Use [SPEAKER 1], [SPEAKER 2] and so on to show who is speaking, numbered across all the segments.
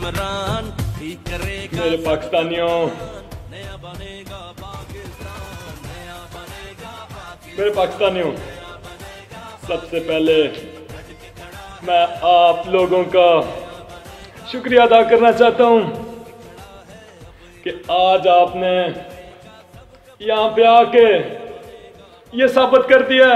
[SPEAKER 1] इमरान ठीक करेगा
[SPEAKER 2] मेरे पाकिस्तानियों,
[SPEAKER 1] नया बनेगा पाकिस्तान, नया बनेगा पाकिस्तान।
[SPEAKER 2] मेरे पाकिस्तानियों, सबसे पहले मैं आप लोगों का शुक्रिया अदा करना चाहता हूं कि आज आपने यहाँ पे आके ये साबित कर दिया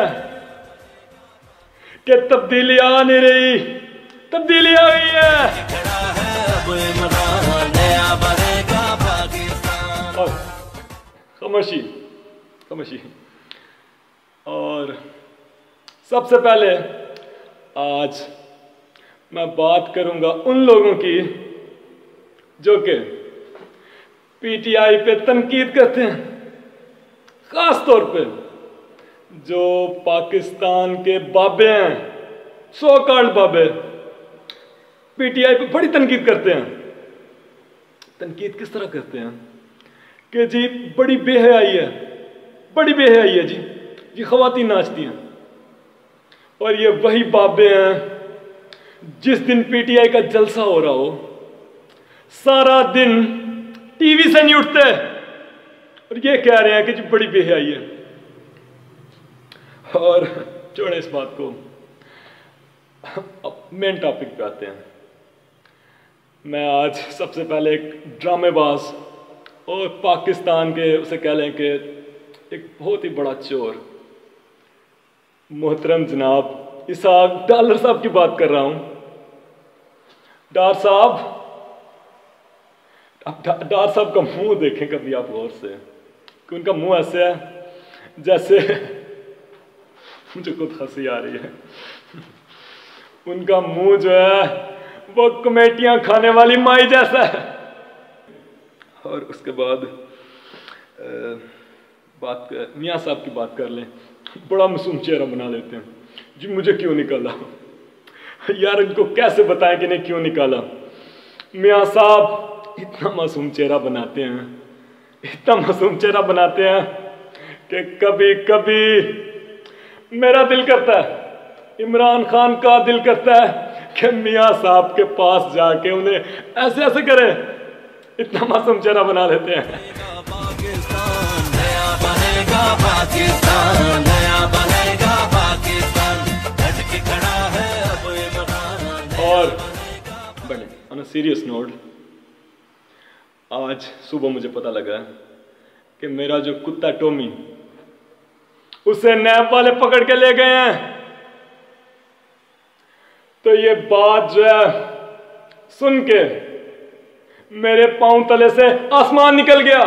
[SPEAKER 2] कि तब्दीली आ नहीं रही, तब्दीली आ गई है।
[SPEAKER 1] खड़ा है अब इमरान, नया बनेगा पाकिस्तान।
[SPEAKER 2] और खामोशी, खामोशी। और सबसे पहले आज मैं बात करूंगा उन लोगों की जो कि पीटीआई पे तनकीद करते हैं, खास तौर पे जो पाकिस्तान के बाबे हैं, सो कॉल्ड बाबे, पीटीआई पे बड़ी तनकीद करते हैं। तनकीद किस तरह करते हैं कि जी बड़ी बेहयाई है, बड़ी बेहयाई है जी ख़वातीन नाचती हैं। और ये वही बाबे हैं जिस दिन पीटीआई का जलसा हो रहा हो सारा दिन टीवी से नहीं उठते और ये कह रहे हैं कि जी बड़ी बेहयाई है। और छोड़े इस बात को, अब मेन टॉपिक पे आते हैं। मैं आज सबसे पहले एक ड्रामेबाज और पाकिस्तान के उसे कह लें कि एक बहुत ही बड़ा चोर मोहतरम जनाब इसाक डार साहब की बात कर रहा हूं। डार साहब, डार साहब का मुंह देखें कभी आप गौर से कि उनका मुंह ऐसे है जैसे मुझे खुद हंसी आ रही है। उनका मुंह जो है वो कमेटियां खाने वाली माई जैसा है। और उसके बाद मियाँ साहब की बात कर लें, बड़ा मासूम चेहरा बना लेते हैं जी। मुझे क्यों निकाला यार, इनको कैसे बताएं कि नहीं क्यों निकाला। मियाँ साहब इतना मासूम चेहरा बनाते हैं, इतना मासूम चेहरा बनाते हैं कि कभी कभी मेरा दिल करता है, इमरान खान का दिल करता है कि मियाँ साहब के पास जाके उन्हें ऐसे ऐसे करे। इतना मासूम चेहरा बना लेते हैं।
[SPEAKER 1] पाकिस्तान, नया बनेगा पाकिस्तान, नया बनेगा पाकिस्तान। डट के खड़ा है अब इमरान।
[SPEAKER 2] और बने ऑन अ सीरियस नोट, आज सुबह मुझे पता लगा कि मेरा जो कुत्ता टॉमी, उसे नैब वाले पकड़ के ले गए हैं। तो ये बात जो है सुन के मेरे पांव तले से आसमान निकल गया।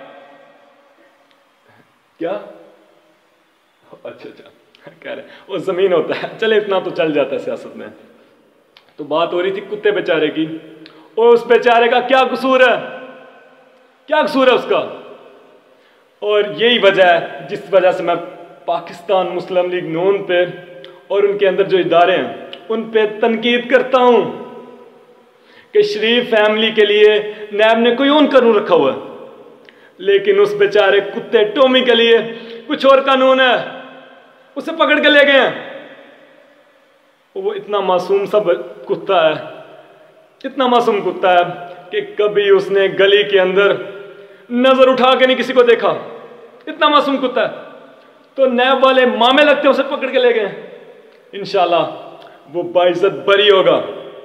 [SPEAKER 2] क्या? अच्छा कह रहे वो जमीन होता है, चले इतना तो चल जाता है सियासत में। तो बात हो रही थी कुत्ते बेचारे की, और उस बेचारे का क्या कसूर है, क्या कसूर है उसका। और यही वजह है जिस वजह से मैं पाकिस्तान मुस्लिम लीग नून पे और उनके अंदर जो इदारे हैं उन पे तनकीद करता हूं कि शरीफ फैमिली के लिए नैब ने कोई और कानून रखा हुआ है, लेकिन उस बेचारे कुत्ते टॉमी के लिए कुछ और कानून है। उसे पकड़ के ले गए हैं। वो इतना मासूम सा कुत्ता है, इतना मासूम कुत्ता है कि कभी उसने गली के अंदर नजर उठा के नहीं किसी को देखा। इतना मासूम कुत्ता है। तो नैब वाले मामे लगते हैं, उसे पकड़ के ले गए। इंशाल्लाह वो बाइज्जत बरी होगा।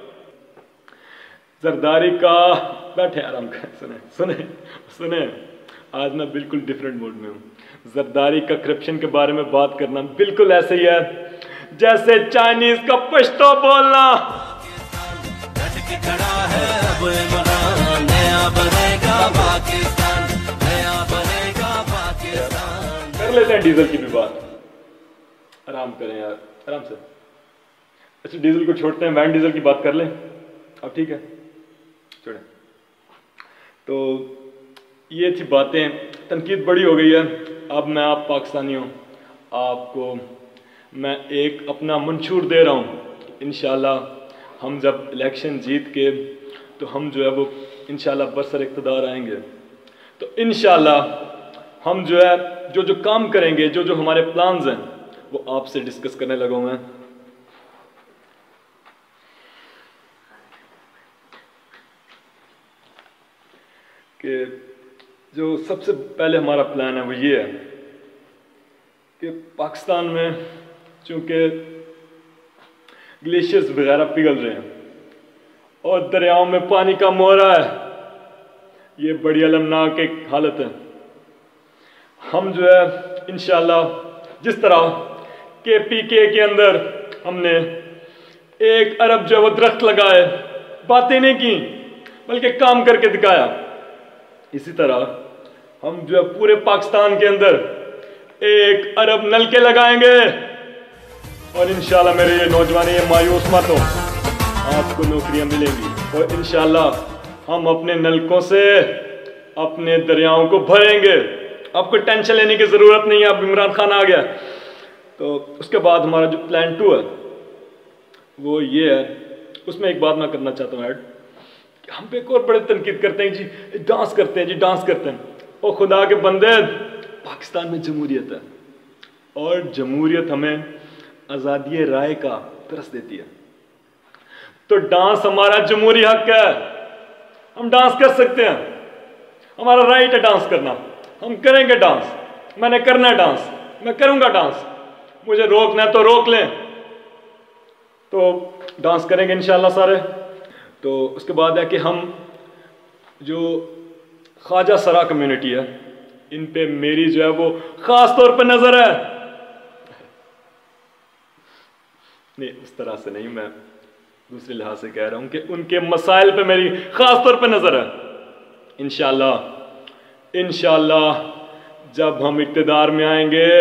[SPEAKER 2] जरदारी का बैठे आराम कर, सुने सुने सुने, आज मैं बिल्कुल डिफरेंट मूड में हूँ। जरदारी का करप्शन के बारे में बात करना बिल्कुल ऐसे ही है जैसे चाइनीज का पश्तो बोलना।
[SPEAKER 1] डट के खड़ा है अब इमरान, नया बनेगा पाकिस्तान, नया बनेगा पाकिस्तान।
[SPEAKER 2] कर लेते हैं डीजल की भी बात। आराम करें यार, आराम से। अच्छा डीजल को छोड़ते हैं, वैन डीजल की बात कर लें अब, ठीक है छोड़ें। तो ये थी बातें, तनकीद बड़ी हो गई है। अब मैं आप पाकिस्तानियों, आपको मैं एक अपना मंशूर दे रहा हूँ। इंशाल्लाह हम जब इलेक्शन जीत के तो हम जो है वो इंशाल्लाह बरसर इक़्तिदार आएंगे, तो इंशाल्लाह हम जो है जो जो काम करेंगे, जो जो हमारे प्लान्स हैं वो आपसे डिस्कस करने लगा हूँ मैं। कि जो सबसे पहले हमारा प्लान है वो ये है कि पाकिस्तान में चूँकि ग्लेशियर्स वगैरह पिघल रहे हैं और दरियाओं में पानी कम हो रहा है, ये बड़ी अलमनाक एक हालत है। हम जो है इंशाल्लाह जिस तरह KPK के अंदर हमने 1 अरब जो है वो दरख्त लगाए, बातें नहीं की बल्कि काम करके दिखाया, इसी तरह हम जो है पूरे पाकिस्तान के अंदर 1 अरब नलके लगाएंगे और इंशाल्लाह मेरे ये नौजवान ये मायूस मत हो, आपको नौकरियां मिलेंगी और इंशाल्लाह हम अपने नलकों से अपने दरियाओं को भरेंगे। आपको टेंशन लेने की ज़रूरत नहीं है, अब इमरान खान आ गया। तो उसके बाद हमारा जो प्लान 2 है वो ये है, उसमें एक बात मैं करना चाहता हूँ ऐड, कि हम पे एक और बड़े तनकीद करते हैं जी, डांस करते हैं जी, डांस करते हैं। और खुदा के बंदे, पाकिस्तान में जमहूरियत है और जमहूरियत हमें आज़ादी राय का तरस देती है, तो डांस हमारा जमहूरी हक है, हम डांस कर सकते हैं, हमारा राइट है डांस करना, हम करेंगे डांस, मैंने करना है डांस, मैं करूंगा डांस, मुझे रोकना है तो रोक लें, तो डांस करेंगे इंशाल्लाह सारे। तो उसके बाद है कि हम जो ख्वाजा सरा कम्युनिटी है, इन पे मेरी जो है वो ख़ास तौर पर नज़र है, नहीं उस तरह से नहीं, मैं दूसरे लिहाज से कह रहा हूँ कि उनके मसाइल पे मेरी ख़ास तौर पे नज़र है। इंशाल्लाह जब हम इक़्तिदार में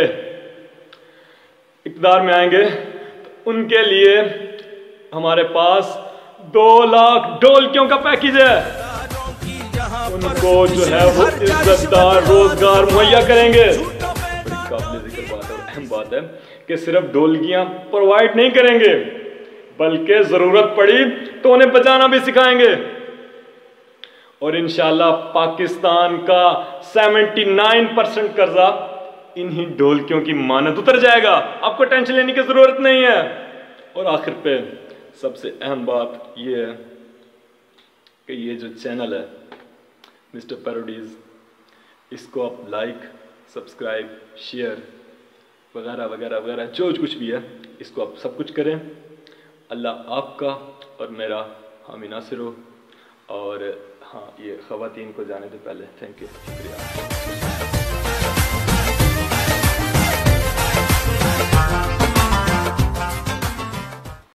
[SPEAKER 2] आएंगे तो उनके लिए हमारे पास 2 लाख ढोलकियों का पैकेज है, उनको जो है वो इज्जतदार रोजगार मुहैया करेंगे। बड़ी काबिल जिक्र बात है, अहम बात है कि सिर्फ ढोलकियां प्रोवाइड नहीं करेंगे बल्कि जरूरत पड़ी तो उन्हें बजाना भी सिखाएंगे और इंशाल्लाह पाकिस्तान का 79% कर्जा इन्हीं ढोलकियों की मानद उतर जाएगा, आपको टेंशन लेने की जरूरत नहीं है। और आखिर पे सबसे अहम बात यह है कि ये जो चैनल है मिस्टर पैरोडीज, इसको आप लाइक, सब्सक्राइब, शेयर वगैरह वगैरह वगैरह जो कुछ भी है, इसको आप सब कुछ करें। अल्लाह आपका और मेरा हामी नासिर हो। और हाँ, ये ख़वातीन को जाने से पहले थैंक यू, शुक्रिया।